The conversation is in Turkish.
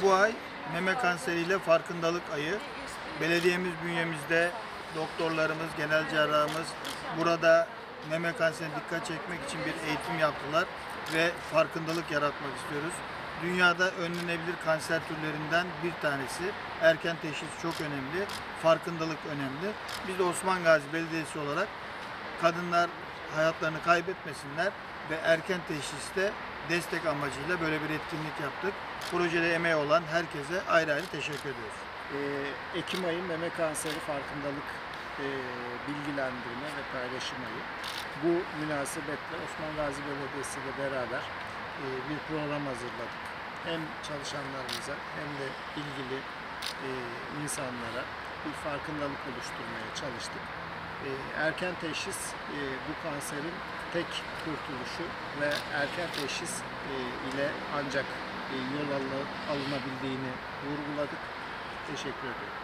Bu ay meme kanseriyle farkındalık ayı. Belediyemiz bünyemizde doktorlarımız, genel cerrahımız burada meme kanserine dikkat çekmek için bir eğitim yaptılar ve farkındalık yaratmak istiyoruz. Dünyada önlenebilir kanser türlerinden bir tanesi. Erken teşhis çok önemli, farkındalık önemli. Biz de Osman Gazi Belediyesi olarak kadınlar hayatlarını kaybetmesinler ve erken teşhiste destek amacıyla böyle bir etkinlik yaptık. Projede emeği olan herkese ayrı ayrı teşekkür ediyoruz. Ekim ayı meme kanseri farkındalık bilgilendirme ve paylaşım ayı. Bu münasebetle Osman Gazi Belediyesi ile beraber bir program hazırladık. Hem çalışanlarımıza hem de ilgili insanlara bir farkındalık oluşturmaya çalıştık. Erken teşhis bu kanserin tek kurtuluşu ve erken teşhis ile ancak yol alınabildiğini vurguladık. Teşekkür ederim.